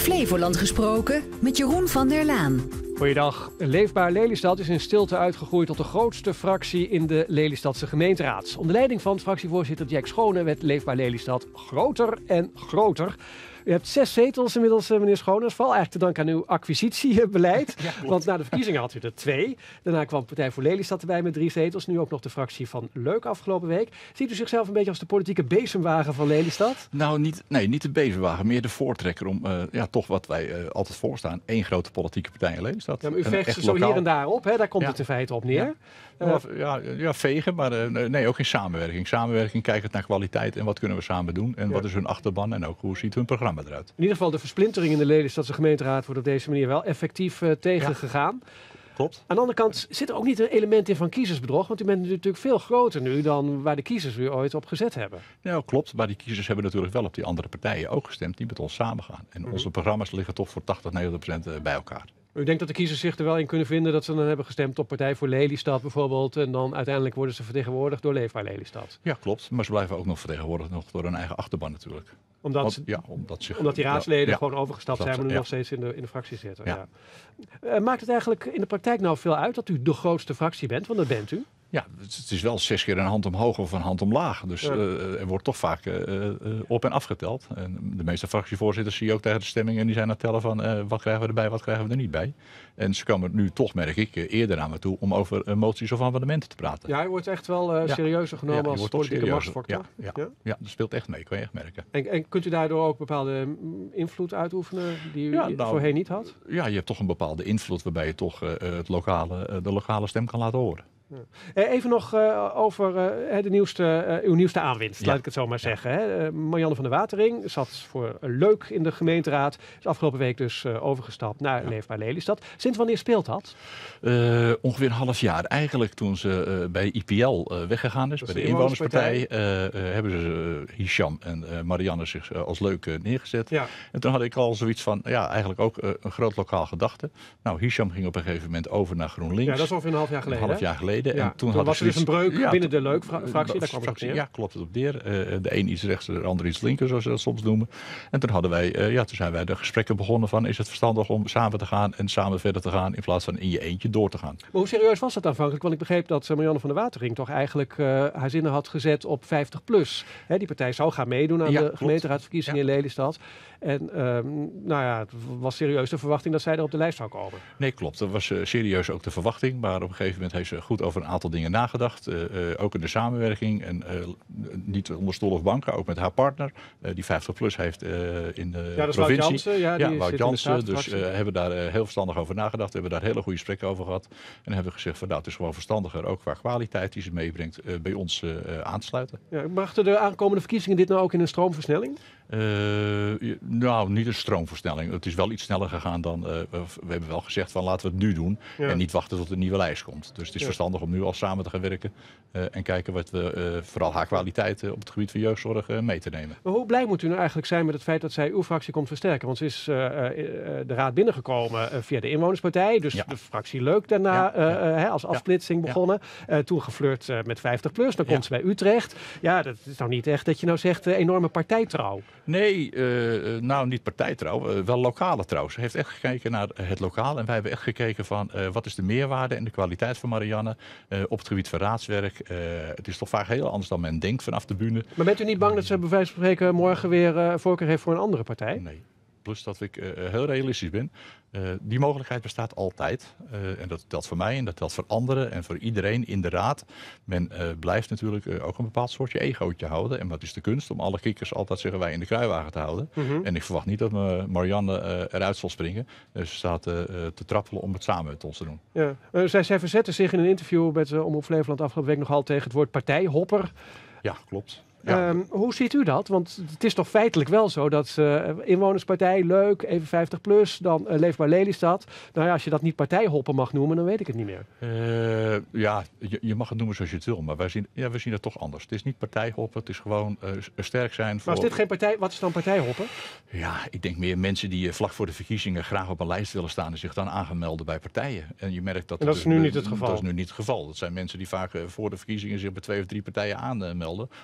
Flevoland gesproken met Jeroen van der Laan. Goeiedag. Leefbaar Lelystad is in stilte uitgegroeid tot de grootste fractie in de Lelystadse gemeenteraad. Onder leiding van fractievoorzitter Jack Schone werd Leefbaar Lelystad groter en groter. U hebt 6 zetels inmiddels, meneer Schone. Vooral eigenlijk te danken aan uw acquisitiebeleid. Ja, want na de verkiezingen had u er 2. Daarna kwam Partij voor Lelystad erbij met 3 zetels. Nu ook nog de fractie van Leuk afgelopen week. Ziet u zichzelf een beetje als de politieke bezemwagen van Lelystad? Nou, niet de bezemwagen. Meer de voortrekker om toch wat wij altijd voorstaan. 1 grote politieke partij in Lelystad. Ja, maar u veegt ze zo lokaal hier en daar op. Hè? Daar komt het in feite op neer. Vegen, maar nee, ook in samenwerking. Samenwerking, kijken naar kwaliteit en wat kunnen we samen doen. En wat is hun achterban en ook hoe ziet hun programma eruit. In ieder geval de versplintering in de Lelystadse gemeenteraad wordt op deze manier wel effectief tegengegaan. Klopt. Aan de andere kant zit er ook niet een element in van kiezersbedrog. Want u bent natuurlijk veel groter nu dan waar de kiezers u ooit op gezet hebben. Ja, klopt. Maar die kiezers hebben natuurlijk wel op die andere partijen ook gestemd die met ons samengaan. En onze programma's liggen toch voor 80-90% bij elkaar. U denkt dat de kiezers zich er wel in kunnen vinden dat ze dan hebben gestemd op Partij voor Lelystad bijvoorbeeld. En dan uiteindelijk worden ze vertegenwoordigd door Leefbaar Lelystad. Ja, klopt. Maar ze blijven ook nog vertegenwoordigd door hun eigen achterban natuurlijk. Omdat die raadsleden gewoon overgestapt zijn, maar nu nog steeds in de fractie zitten. Ja. Ja. Maakt het eigenlijk in de praktijk nou veel uit dat u de grootste fractie bent? Want dat bent u. Ja, het is wel 6 keer een hand omhoog of een hand omlaag. Dus er wordt toch vaak op en afgeteld. En de meeste fractievoorzitters zie je ook tegen de stemming en die zijn aan het tellen van wat krijgen we erbij, wat krijgen we er niet bij. En ze komen nu toch, merk ik, eerder aan me toe om over moties of amendementen te praten. Ja, hij wordt echt wel serieuzer genomen als politieke machtsfactor. Ja, dat speelt echt mee, kan je echt merken. En kunt u daardoor ook bepaalde invloed uitoefenen die u voorheen niet had? Ja, je hebt toch een bepaalde invloed waarbij je toch de lokale stem kan laten horen. Ja. Even nog over uw nieuwste aanwinst, laat ik het zo maar zeggen. Hè. Marianne van der Watering zat voor Leuk in de gemeenteraad. Is afgelopen week dus overgestapt naar Leefbaar Lelystad. Sinds wanneer speelt dat? Ongeveer een half jaar. Eigenlijk toen ze bij IPL weggegaan is, bij de Inwonerspartij, hebben ze Hisham en Marianne zich als Leuk neergezet. Ja. En toen had ik al zoiets van, eigenlijk ook een groot lokaal gedachte. Nou, Hisham ging op een gegeven moment over naar GroenLinks. Ja, dat is ongeveer een half jaar geleden. Ja, en toen was er dus een breuk binnen de Leuk-fractie. Daar kwam het op neer. Ja, klopt het op neer. De een iets rechts, de ander iets linker, zoals ze dat soms noemen. En toen zijn wij de gesprekken begonnen van, is het verstandig om samen te gaan en samen verder te gaan in plaats van in je eentje door te gaan. Maar hoe serieus was dat aanvankelijk? Want ik begreep dat Marianne van der Watering toch eigenlijk haar zinnen had gezet op 50+. Die partij zou gaan meedoen aan de gemeenteraadsverkiezingen in Lelystad. En het was serieus de verwachting dat zij er op de lijst zou komen. Nee, klopt. Dat was serieus ook de verwachting. Maar op een gegeven moment heeft ze goed over een aantal dingen nagedacht. Ook in de samenwerking. En niet onder stoel of banken, ook met haar partner. Die 50+ heeft in de provincie. Wout Jansen. Dus hebben daar heel verstandig over nagedacht. Hebben daar hele goede gesprekken over gehad. En hebben gezegd van het is gewoon verstandiger, ook qua kwaliteit die ze meebrengt, bij ons aansluiten. Ja, brachten de aankomende verkiezingen dit nou ook in een stroomversnelling? Niet een stroomversnelling. Het is wel iets sneller gegaan dan... we hebben wel gezegd van laten we het nu doen. Ja. En niet wachten tot een nieuwe lijst komt. Dus het is verstandig om nu al samen te gaan werken. En kijken wat we, vooral haar kwaliteit op het gebied van jeugdzorg mee te nemen. Maar hoe blij moet u nou eigenlijk zijn met het feit dat zij uw fractie komt versterken? Want ze is de raad binnengekomen via de Inwonerspartij. Dus de fractie Leuk daarna als afsplitsing begonnen. Toen geflirt met 50+. Dan komt ze bij Utrecht. Ja, dat is nou niet echt dat je nou zegt enorme partijtrouw. Nee, niet partijtrouw, wel lokale trouw. Ze heeft echt gekeken naar het lokaal en wij hebben echt gekeken van wat is de meerwaarde en de kwaliteit van Marianne op het gebied van raadswerk. Het is toch vaak heel anders dan men denkt vanaf de bühne. Maar bent u niet bang dat ze bij wijze van spreken morgen weer voorkeur heeft voor een andere partij? Nee. Plus dat ik heel realistisch ben. Die mogelijkheid bestaat altijd. En dat telt voor mij en dat telt voor anderen en voor iedereen in de raad. Men blijft natuurlijk ook een bepaald soortje egootje houden. En dat is de kunst om alle kikkers altijd, zeggen wij, in de kruiwagen te houden. En ik verwacht niet dat Marianne eruit zal springen. Ze staat te trappelen om het samen met ons te doen. Ja. Zij verzette zich in een interview met Omroep Flevoland afgelopen week nogal tegen het woord partijhopper. Ja, klopt. Ja. Hoe ziet u dat? Want het is toch feitelijk wel zo dat Inwonerspartij, Leuk, even 50+, dan Leefbaar Lelystad. Nou ja, als je dat niet partijhoppen mag noemen, dan weet ik het niet meer. Je mag het noemen zoals je het wil, maar we zien het toch anders. Het is niet partijhoppen, het is gewoon sterk zijn. Maar is dit geen partij, wat is dan partijhoppen? Ja, ik denk meer mensen die vlak voor de verkiezingen graag op een lijst willen staan en zich dan aan gaan melden bij partijen. En je merkt dat is nu niet het geval. Dat is nu niet het geval. Dat zijn mensen die vaak voor de verkiezingen zich bij 2 of 3 partijen aanmelden op de hoop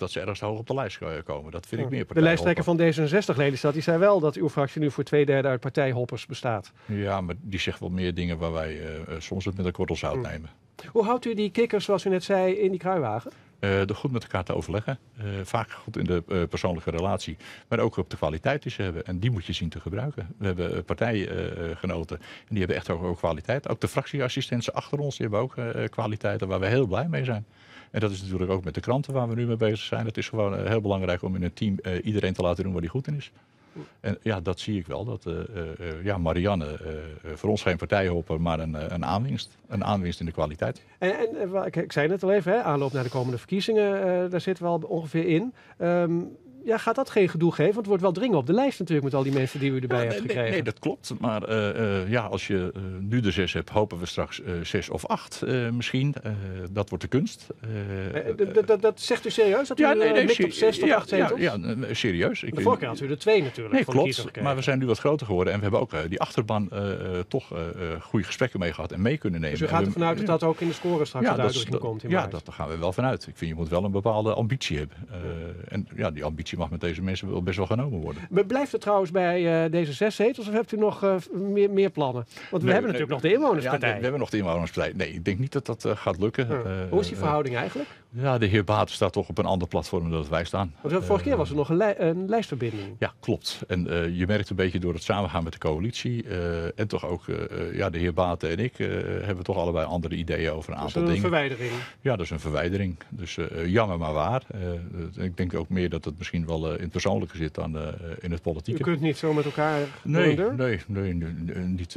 dat ze ergens hoog op de lijst komen. Dat vind ik meer De lijsttrekker van D66 Lelystad, die zei wel dat uw fractie nu voor 2/3 uit partijhoppers bestaat. Ja, maar die zegt wel meer dingen waar wij soms het met een korrel zout nemen. Hoe houdt u die kikkers, zoals u net zei, in die kruiwagen? Door goed met elkaar te overleggen. Vaak goed in de persoonlijke relatie. Maar ook op de kwaliteit die ze hebben. En die moet je zien te gebruiken. We hebben partijgenoten. En die hebben echt ook kwaliteit. Ook de fractieassistenten achter ons. Die hebben ook kwaliteiten waar we heel blij mee zijn. En dat is natuurlijk ook met de kranten waar we nu mee bezig zijn. Het is gewoon heel belangrijk om in een team iedereen te laten doen waar hij goed in is. En ja, dat zie ik wel. Dat Marianne voor ons geen partijhopper, maar een aanwinst. Een aanwinst in de kwaliteit. Ik zei het al even, hè, aanloop naar de komende verkiezingen, daar zitten we al ongeveer in. Gaat dat geen gedoe geven? Want het wordt wel dringen op de lijst natuurlijk met al die mensen die u erbij hebt gekregen. Nee, dat klopt. Maar als je nu de 6 hebt, hopen we straks 6 of 8 misschien. Dat wordt de kunst. Dat zegt u serieus? Dat u mikt op 6 tot 8 zetels? Ja, serieus. De vorige keer had u er 2 natuurlijk. Nee, van klopt. Maar we zijn nu wat groter geworden. En we hebben ook die achterban toch goede gesprekken mee gehad en mee kunnen nemen. Dus u gaat ervan uit dat dat ook in de score straks tot uitdrukking komt? Ja, daar gaan we wel vanuit. Ik vind je moet wel een bepaalde ambitie hebben. En ja, die ambitie mag met deze mensen best wel genomen worden. Blijft het trouwens bij deze 6 zetels of hebt u nog meer plannen? Want we hebben natuurlijk nog de inwonerspartij. Ja, we hebben nog de inwonerspartij. Nee, ik denk niet dat dat gaat lukken. Hoe is die verhouding eigenlijk? Ja, de heer Baten staat toch op een ander platform dan dat wij staan. Want de vorige keer was er nog een lijstverbinding. Ja, klopt. En je merkt een beetje door het samengaan met de coalitie. En toch ook de heer Baten en ik hebben toch allebei andere ideeën over een aantal dingen. Dat is een verwijdering. Ja, dat is een verwijdering. Dus jammer maar waar. Ik denk ook meer dat het misschien wel in het persoonlijke zit dan in het politieke. U kunt niet zo met elkaar Nee, niet.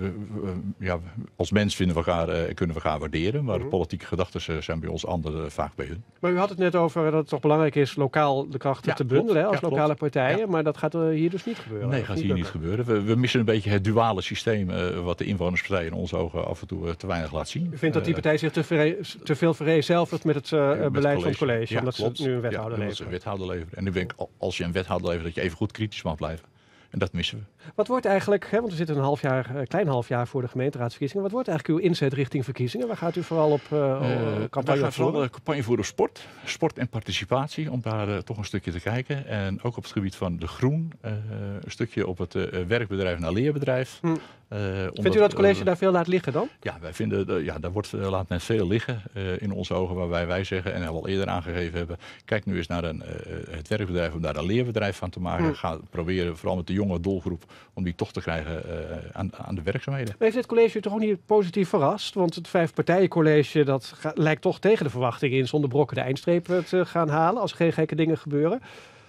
Als mens kunnen we elkaar waarderen, maar de politieke gedachten zijn bij ons anderen vaak bij hun. Maar u had het net over dat het toch belangrijk is lokaal de krachten te bundelen als lokale partijen, Ja. Maar dat gaat hier dus niet gebeuren. Nee, gaat hier niet gebeuren. We missen een beetje het duale systeem wat de inwonerspartij in onze ogen af en toe te weinig laat zien. U vindt dat die partij zich te veel vereenzelvigt met het beleid van het college, omdat klopt. ze nu een wethouder leveren. En ik denk, als je een wethouder levert, dat je even goed kritisch mag blijven. En dat missen we. Wat wordt eigenlijk, want we zitten een klein half jaar voor de gemeenteraadsverkiezingen. Wat wordt eigenlijk uw inzet richting verkiezingen? Waar gaat u vooral op campagne voeren? Vooral campagne voeren op sport en participatie, om daar toch een stukje te kijken. En ook op het gebied van de groen, een stukje op het werkbedrijf naar leerbedrijf. Vindt u dat het college daar veel laat liggen dan? Ja, wij vinden, daar laat men veel liggen in onze ogen, waarbij wij zeggen, en al eerder aangegeven hebben, kijk nu eens naar het werkbedrijf om daar een leerbedrijf van te maken. Ga proberen, vooral met de jonge doelgroep, om die toch te krijgen aan de werkzaamheden. Heeft dit college u toch ook niet positief verrast? Want het 5-partijencollege, dat lijkt toch tegen de verwachtingen in zonder brokken de eindstreep te gaan halen, als er geen gekke dingen gebeuren.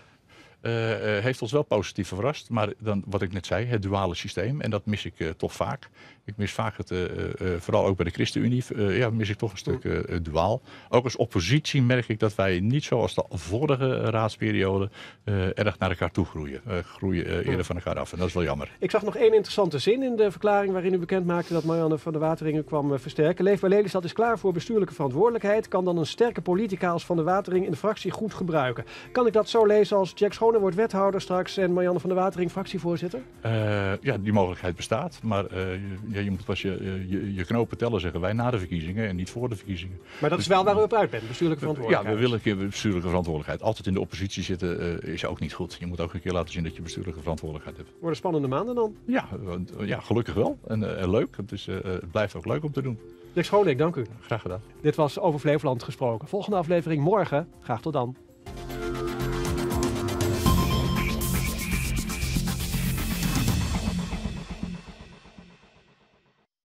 Heeft ons wel positief verrast, maar dan wat ik net zei, het duale systeem, en dat mis ik toch vaak. Ik mis vaak het, vooral ook bij de ChristenUnie, mis ik toch een stuk duaal. Ook als oppositie merk ik dat wij niet zoals de vorige raadsperiode erg naar elkaar toe groeien. Groeien eerder van elkaar af en dat is wel jammer. Ik zag nog één interessante zin in de verklaring waarin u bekend maakte dat Marianne van der Watering kwam versterken. Leefbaar Lelystad is klaar voor bestuurlijke verantwoordelijkheid, kan dan een sterke politica als Van der Watering in de fractie goed gebruiken. Kan ik dat zo lezen als Jack Schoonen wordt wethouder straks en Marianne van der Watering fractievoorzitter? Die mogelijkheid bestaat, maar je moet pas je knopen tellen, zeggen wij, na de verkiezingen en niet voor de verkiezingen. Maar dat is wel waar u op uit bent, bestuurlijke verantwoordelijkheid. Ja, we willen een keer bestuurlijke verantwoordelijkheid. Altijd in de oppositie zitten is ook niet goed. Je moet ook een keer laten zien dat je bestuurlijke verantwoordelijkheid hebt. Worden spannende maanden dan? Ja, gelukkig wel. En leuk. Het blijft ook leuk om te doen. Jack Schoonen, dank u. Graag gedaan. Dit was Over Flevoland gesproken. Volgende aflevering morgen. Graag tot dan.